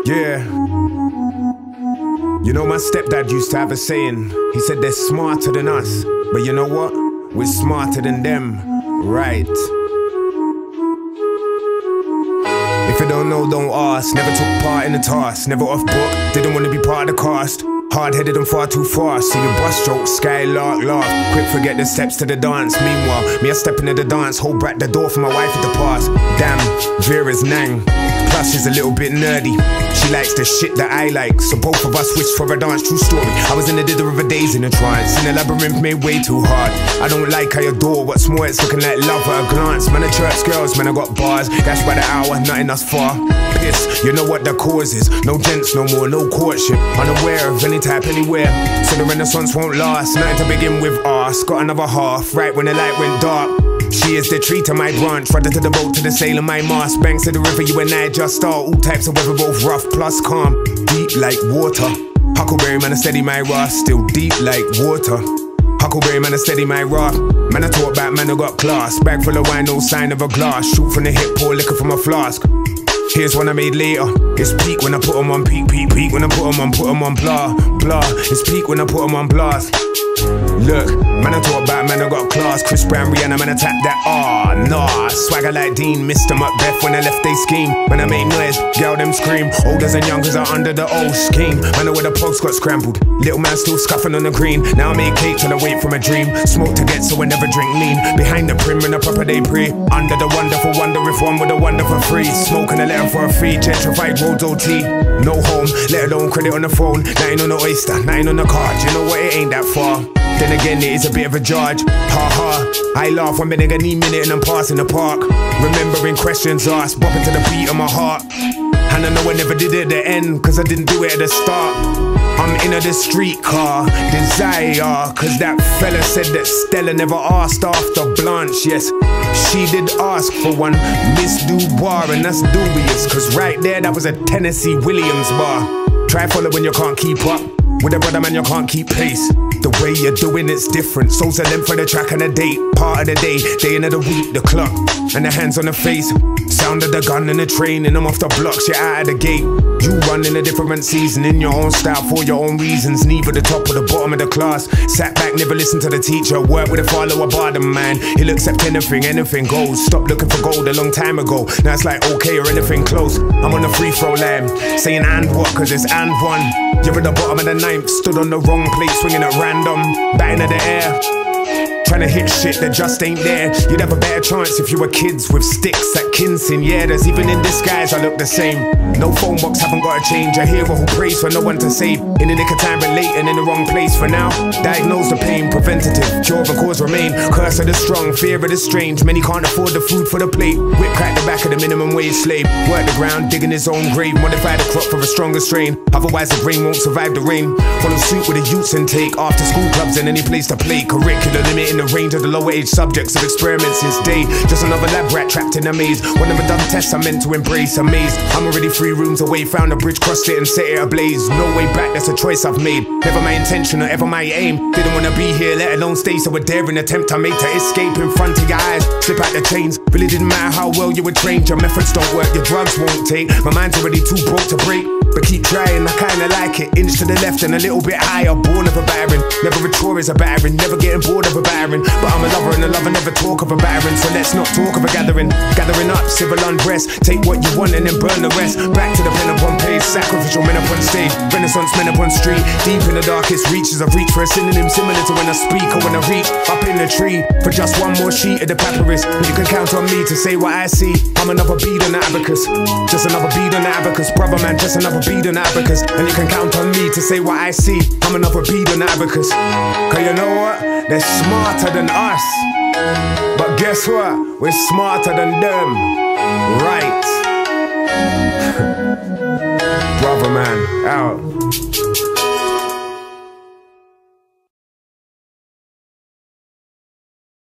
Yeah. You know, my stepdad used to have a saying. He said they're smarter than us, but you know what? We're smarter than them, right? If you don't know, don't ask. Never took part in the task. Never off book, didn't want to be part of the cast. Hard-headed and far too fast. See your brush stroke, skylark, laugh. Quick forget the steps to the dance. Meanwhile, me a step into the dance. Hold back the door for my wife at the pass. Damn, Vera's nang. Plus she's a little bit nerdy. She likes the shit that I like. So both of us wished for a dance, true story. I was in the dither of a daze in a trance. In the labyrinth made way too hard. I don't like, I adore. What's more, it's looking like love at a glance. Man, the church girls, man, I got bars. That's by the hour, nothing us far. Piss, you know what the cause is. No gents no more, no courtship. Unaware of any type anywhere. So the renaissance won't last. Nothing to begin with, arse. Got another half, right when the light went dark. She is the tree to my branch, rudder to the boat to the sail of my mast. Banks of the river, you and I just are. All types of weather, both rough plus calm. Deep like water. Huckleberry man, I steady my raft. Still deep like water. Huckleberry man, I steady my raft. Man, I talk back, man, I got class. Bag full of wine, no sign of a glass. Shoot from the hip, pour liquor from a flask. Here's one I made later. It's peak when I put them on peak, peak, peak when I put them on blah, blah. It's peak when I put them on blast. Look, man, I talk back, man, I got class. Chris Brown, Rihanna, man, I tap that, nah. Swagger like Dean, Mr. Macbeth when I left they scheme. When I made noise, girl them scream. Olders and youngers are under the old scheme. Man, I where the post got scrambled. Little man still scuffing on the green. Now I make cake till I wait for my dream. Smoke to get so I never drink lean. Behind the prim in a proper day pre. Under the wonderful wonder if one with a wonder for free. Smoking a letter for a fee. Gentrified roads OT. No home, let alone credit on the phone. Nothing on the oyster, nothing on the card. You know what, it ain't that far. Then again, it is a bit of a charge. Ha ha, I laugh when I need minute and I'm passing the park. Remembering questions asked, bopping to the beat of my heart. And I know I never did it at the end, cause I didn't do it at the start. I'm in the streetcar, desire. Cause that fella said that Stella never asked after Blanche. Yes, she did ask for one, Miss Dubois, and that's dubious. Cause right there, that was a Tennessee Williams bar. Try follow when you can't keep up. With a brother man, you can't keep pace. The way you're doing it's different. Souls are length for the track and the date. Part of the day of the week, the clock. And the hands on the face. Sound of the gun and the train. And I'm off the blocks, you're out of the gate. You run in a different season. In your own style, for your own reasons. Neither the top or the bottom of the class. Sat back, never listened to the teacher. Work with a follower, Brotherman. He'll accept anything, anything goes. Stop looking for gold a long time ago. Now it's like okay or anything close. I'm on the free throw line. Saying and what, cause it's and one. You're at the bottom of the ninth. Stood on the wrong place, swinging at random. Batting in the air. Trying to hit shit that just ain't there. You'd have a better chance if you were kids with sticks at Kinsin. Yeah, there's even in disguise I look the same. No phone box, haven't got to change. A hero who prays for no one to save. In the nick of time, but late and in the wrong place for now. Diagnose the pain, preventative. Cure the cause remain. Curse of the strong, fear of the strange. Many can't afford the food for the plate. Whip crack the back of the minimum wage slave. Work the ground, digging his own grave. Modify the crop for a stronger strain. Otherwise the brain won't survive the rain. Follow suit with the youths intake. After school clubs and any place to play. Curricular limit in the range of the lower age subjects of experiments since day. Just another lab rat trapped in a maze. When I'm done tests I'm meant to embrace. Amazed, I'm already 3 rooms away. Found a bridge, crossed it and set it ablaze. No way back, that's a choice I've made. Never my intention or ever my aim. Didn't wanna be here, let alone stay. So a daring attempt I made to escape in front of your eyes. Slip out the chains, really didn't matter how well you were trained. Your methods don't work, your drugs won't take. My mind's already too broke to break. But keep trying, I kinda like it. Inch to the left and a little bit higher. Born of a battering, never a chore is a battering. Never getting bored of a battering. But I'm a lover and a lover never talk of a battering. So let's not talk of a gathering. Gathering up, civil unrest. Take what you want and then burn the rest. Back to the pen upon page, sacrificial men upon stage. Renaissance men upon street. Deep in the darkest reaches of reach for a synonym similar to when I speak or when I reach up in the tree. For just one more sheet of the papyrus. You can count on me to say what I see. I'm another bead on the abacus. Just another bead on the abacus. Brotherman, just another bead on the abacus. And you can count on me to say what I see. I'm another bead on the abacus. Cause you know what? They're smarter than us. But guess what? We're smarter than them. Right.